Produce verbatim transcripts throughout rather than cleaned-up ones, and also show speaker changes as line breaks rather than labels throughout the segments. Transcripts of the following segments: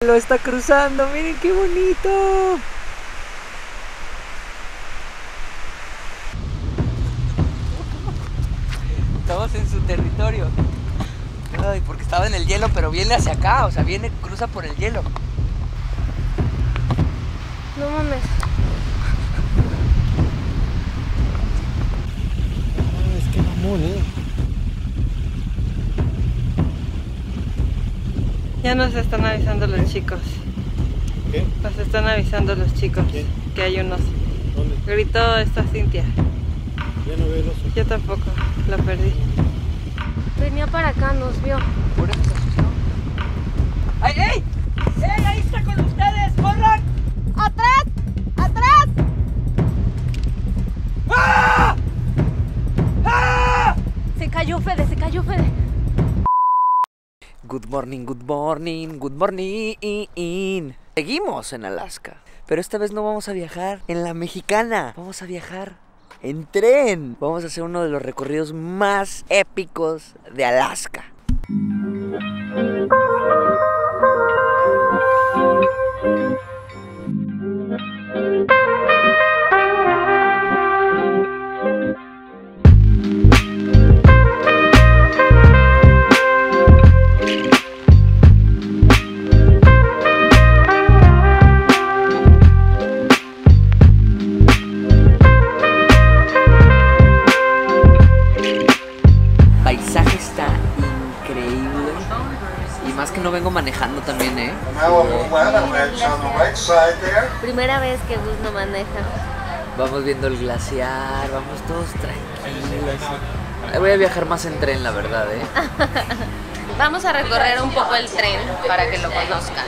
Lo está cruzando, miren qué bonito. Estamos en su territorio. Ay, porque estaba en el hielo, pero viene hacia acá, o sea, viene, cruza por el hielo.
No mames.
Ah, es que mamón, eh.
Ya nos están avisando los chicos.
¿Qué?
Nos están avisando los chicos.
¿Quién?
Que hay un oso.
¿Dónde?
Gritó esta Cintia.
Ya no veo el oso.
Yo tampoco, la perdí. Venía para acá, nos vio.
Por eso se asustó. ¡Ay, ey! ¡Ey, ahí está con ustedes! ¡Corran!
¡Atrás! ¡Atrás!
¡Ah! ¡Ah!
Se cayó Fede, se cayó Fede.
Good morning, good morning, good morning. Seguimos en Alaska, pero esta vez no vamos a viajar en la Mexicana. Vamos a viajar en tren. Vamos a hacer uno de los recorridos más épicos de Alaska. No vengo manejando también, ¿eh?
Primera vez que Gus no maneja.
Vamos viendo el glaciar, vamos todos tranquilos. Voy a viajar más en tren, la verdad, ¿eh?
Vamos a recorrer un poco el tren para que lo conozcan.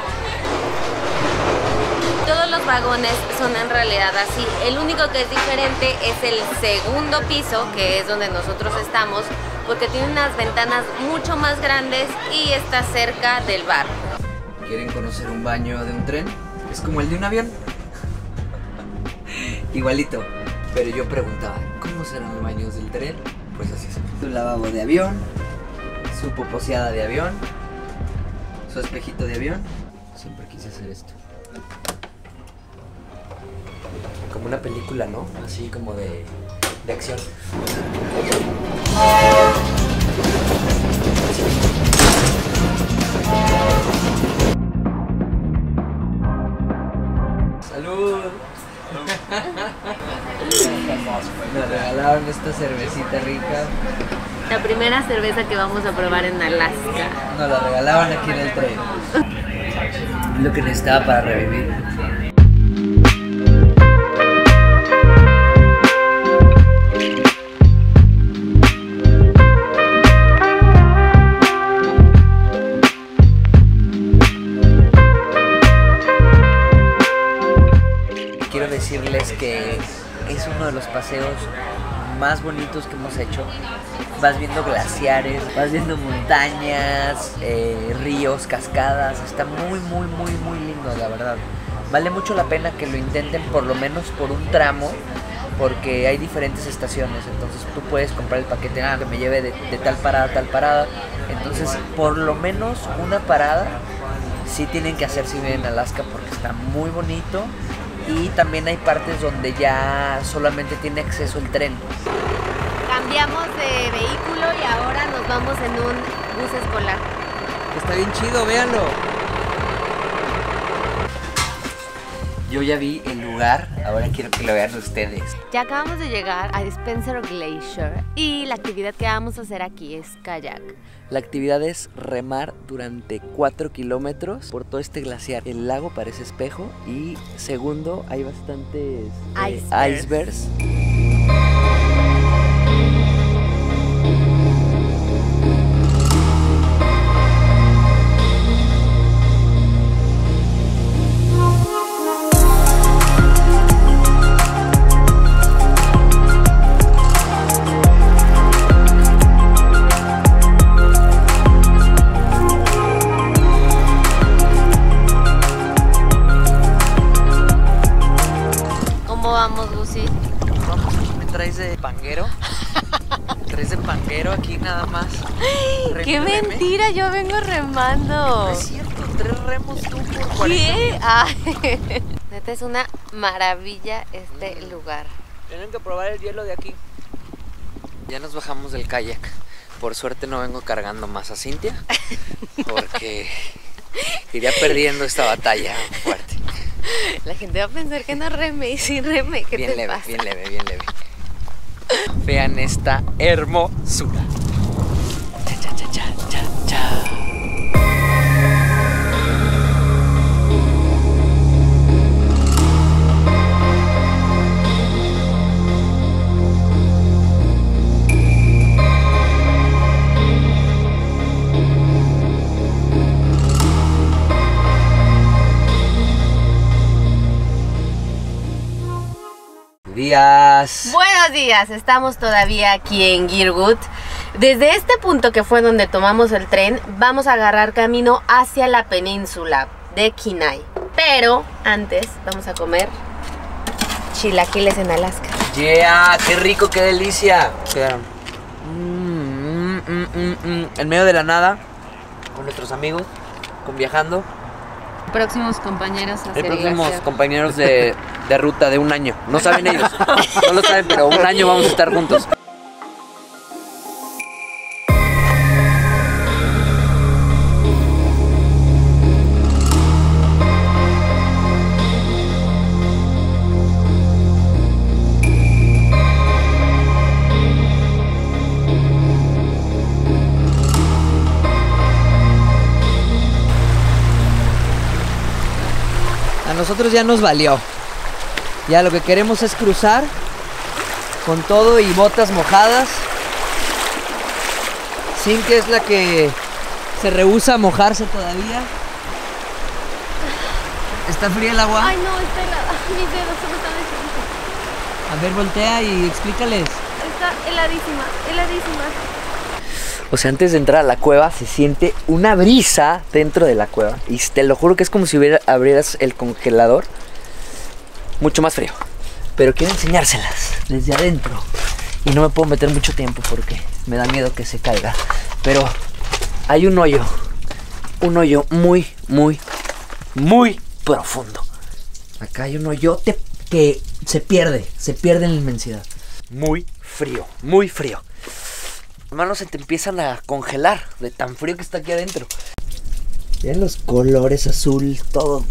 Todos los vagones son en realidad así. El único que es diferente es el segundo piso, que es donde nosotros estamos, porque tiene unas ventanas mucho más grandes y está cerca del bar.
¿Quieren conocer un baño de un tren? Es como el de un avión. Igualito. Pero yo preguntaba, ¿cómo serán los baños del tren? Pues así es. Su lavabo de avión, su poposeada de avión, su espejito de avión. Siempre quise hacer esto. Como una película, ¿no? Así como de, de acción. ¡Salud! Nos regalaron esta cervecita rica.
La primera cerveza que vamos a probar en Alaska.
Nos la regalaban aquí en el tren. Lo que necesitaba para revivir. Quiero decirles que es uno de los paseos más bonitos que hemos hecho. Vas viendo glaciares, vas viendo montañas, eh, ríos, cascadas. Está muy, muy, muy, muy lindo, la verdad. Vale mucho la pena que lo intenten por lo menos por un tramo, porque hay diferentes estaciones. Entonces tú puedes comprar el paquete, ah, que me lleve de, de tal parada a tal parada. Entonces por lo menos una parada sí tienen que hacer si viven en Alaska, porque está muy bonito. Y también hay partes donde ya solamente tiene acceso el tren.
Cambiamos de vehículo y ahora nos vamos en un bus escolar.
Está bien chido, véanlo. Yo ya vi el lugar, ahora quiero que lo vean ustedes.
Ya acabamos de llegar a Spencer Glacier y la actividad que vamos a hacer aquí es kayak.
La actividad es remar durante cuatro kilómetros por todo este glaciar. El lago parece espejo y segundo, hay bastantes eh, icebergs. ¿Traes de panguero? ¿Traes de panguero aquí nada más?
¡Qué mentira! Yo vengo remando.
No es cierto, tres remos tú por cuarenta.
¿Qué? Ay. Neta es una maravilla este lugar.
Tienen que probar el hielo de aquí. Ya nos bajamos del kayak. Por suerte no vengo cargando más a Cintia, porque iría perdiendo esta batalla fuerte.
La gente va a pensar que no reme y sí reme. ¿Qué
Bien
te
leve,
pasa?
bien leve, bien leve. Vean esta hermosura. Cha, cha, cha, cha, cha, cha. Días.
Buenos días, estamos todavía aquí en Girwood. Desde este punto que fue donde tomamos el tren, vamos a agarrar camino hacia la península de Kenai. Pero antes vamos a comer chilaquiles en Alaska.
Yeah, qué rico, qué delicia. Quedaron. Mm, mm, mm, mm, mm. En medio de la nada, con nuestros amigos, con viajando.
Próximos compañeros hacia
El próximos compañeros de, de ruta de un año. No saben ellos, no lo saben, pero un año vamos a estar juntos. A nosotros ya nos valió. Ya lo que queremos es cruzar con todo y botas mojadas. Cintia es la que se rehúsa a mojarse todavía. ¿Está fría el agua?
Ay, no, está helada. Mis dedos se me están echando.
A ver, voltea y explícales.
Está heladísima, heladísima.
O sea, antes de entrar a la cueva se siente una brisa dentro de la cueva. Y te lo juro que es como si hubiera, abrieras el congelador. Mucho más frío. Pero quiero enseñárselas desde adentro. Y no me puedo meter mucho tiempo porque me da miedo que se caiga. Pero hay un hoyo. Un hoyo muy, muy, muy profundo. Acá hay un hoyote que se pierde. Se pierde en la inmensidad. Muy frío, muy frío. Las manos se te empiezan a congelar de tan frío que está aquí adentro. Vean los colores azul, todo.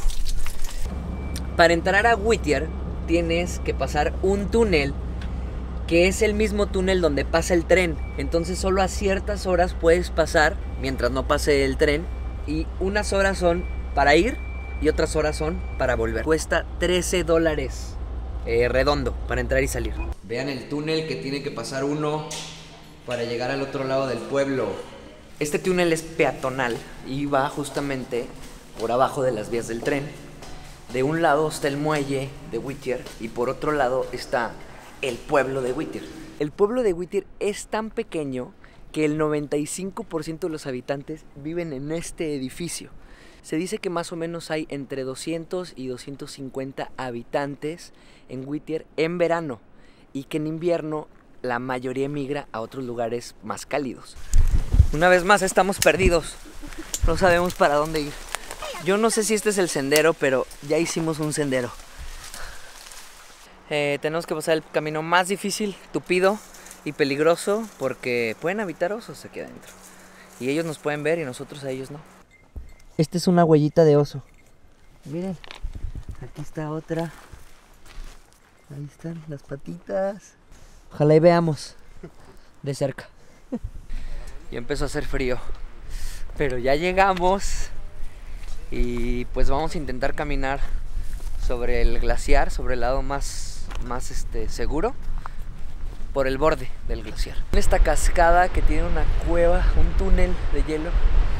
Para entrar a Whittier tienes que pasar un túnel que es el mismo túnel donde pasa el tren. Entonces solo a ciertas horas puedes pasar mientras no pase el tren. Y unas horas son para ir y otras horas son para volver. Cuesta trece dólares eh, redondo para entrar y salir. Vean el túnel que tiene que pasar uno para llegar al otro lado del pueblo. Este túnel es peatonal y va justamente por abajo de las vías del tren. De un lado está el muelle de Whittier y por otro lado está el pueblo de Whittier. El pueblo de Whittier es tan pequeño que el noventa y cinco por ciento de los habitantes viven en este edificio. Se dice que más o menos hay entre doscientos y doscientos cincuenta habitantes en Whittier en verano y que en invierno la mayoría emigra a otros lugares más cálidos. Una vez más estamos perdidos, no sabemos para dónde ir. Yo no sé si este es el sendero, pero ya hicimos un sendero. Eh, tenemos que pasar el camino más difícil, tupido y peligroso porque pueden habitar osos aquí adentro. Y ellos nos pueden ver y nosotros a ellos no. Esta es una huellita de oso. Miren, aquí está otra. Ahí están las patitas. Ojalá y veamos de cerca. Ya empezó a hacer frío, pero ya llegamos y pues vamos a intentar caminar sobre el glaciar, sobre el lado más, más este, seguro, por el borde del glaciar. Esta cascada que tiene una cueva, un túnel de hielo.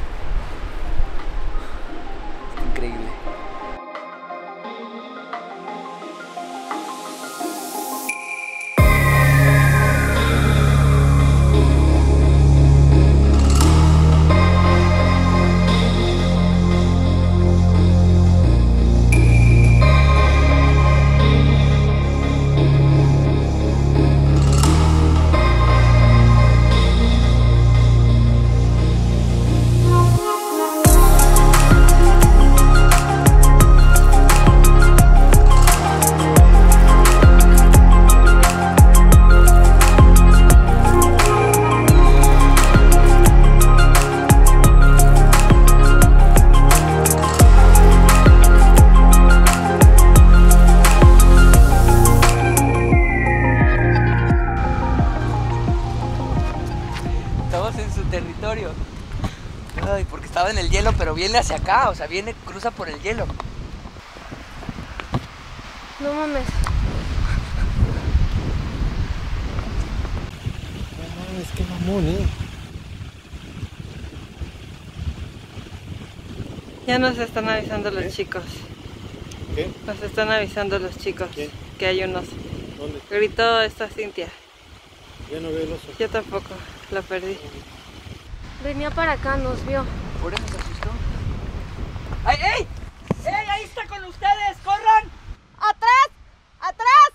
Increíble. viene hacia acá, o sea, viene, cruza por el hielo.
No mames.
No mames, qué mamón, eh.
Ya nos están avisando los
¿Qué?
chicos.
¿Qué?
Nos están avisando los chicos
¿Quién?
que hay un oso.
¿Dónde?
Gritó esta Cintia.
Ya no veo el oso.
Yo tampoco, lo perdí.
Venía para acá, nos vio.
Por eso se asustó. ¡Ay, ey! ¡Ey, ahí está con ustedes! ¡Corran!
¡Atrás! ¡Atrás!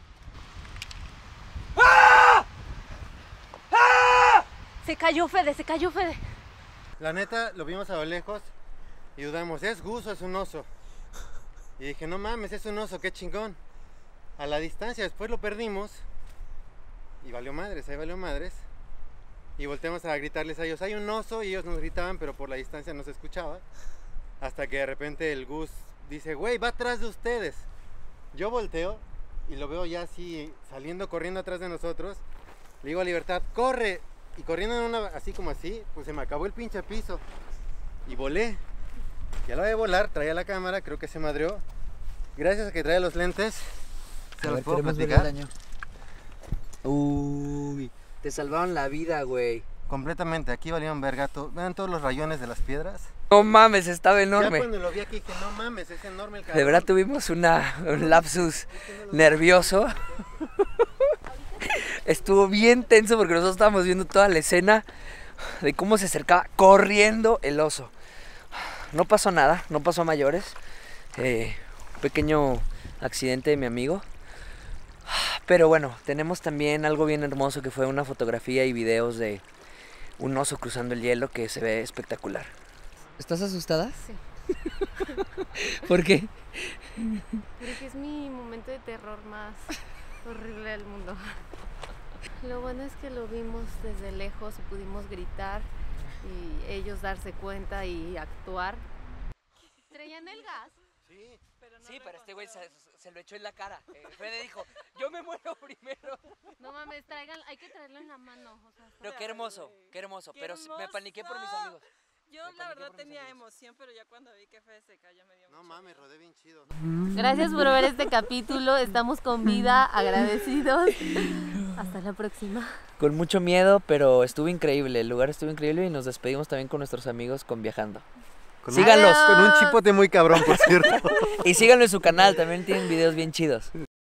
¡Ah! ¡Ah!
Se cayó Fede, se cayó Fede.
La neta, lo vimos a lo lejos y dudamos, ¿es Gus o es un oso? Y dije, no mames, es un oso, qué chingón. A la distancia, después lo perdimos y valió madres, ahí valió madres. Y volteamos a gritarles a ellos, hay un oso, y ellos nos gritaban, pero por la distancia no se escuchaba. Hasta que de repente el Gus dice, güey, va atrás de ustedes. Yo volteo y lo veo ya así, saliendo, corriendo atrás de nosotros. Le digo a Libertad, corre. Y corriendo en una, así como así, pues se me acabó el pinche piso. Y volé. Ya lo voy a volar, traía la cámara, creo que se madreó. Gracias a que traía los lentes, se
A
los
ver,
puedo
queremos ver el
platicar.
daño. Uy, te salvaron la vida, güey.
Completamente, aquí valieron verga. to- Vean todos los rayones de las piedras.
No mames, estaba
Ya
enorme.
cuando lo vi aquí dije, no mames, es enorme el cabrón.
De verdad tuvimos una, un lapsus nervioso. Estuvo bien tenso porque nosotros estábamos viendo toda la escena de cómo se acercaba corriendo el oso. No pasó nada, no pasó a mayores. Eh, un pequeño accidente de mi amigo. Pero bueno, tenemos también algo bien hermoso que fue una fotografía y videos de un oso cruzando el hielo que se ve espectacular. ¿Estás asustada?
Sí.
¿Por qué?
Porque es mi momento de terror más horrible del mundo. Lo bueno es que lo vimos desde lejos y pudimos gritar y ellos darse cuenta y actuar. ¿Traían el gas?
Sí,
Sí, pero este güey se, se lo echó en la cara. Eh, Fede dijo, yo me muero primero.
No mames, traigan, hay que traerlo en la mano. O sea,
Pero qué hermoso, qué hermoso.
Qué
pero me paniqué por mis
hermoso.
amigos.
Yo
Me
la
paniqué
verdad
por mis
tenía
amigos.
emoción, pero ya cuando vi que Fede se cayó me dio
no
mucho
mames,
miedo.
rodé bien chido.
gracias por ver este capítulo. Estamos con vida, agradecidos. Hasta la próxima.
Con mucho miedo, pero estuvo increíble. El lugar estuvo increíble y nos despedimos también con nuestros amigos con Viajando.
Con
Síganlos.
Un, con un chipote muy cabrón, por cierto.
Y síganlo en su canal, también tienen videos bien chidos.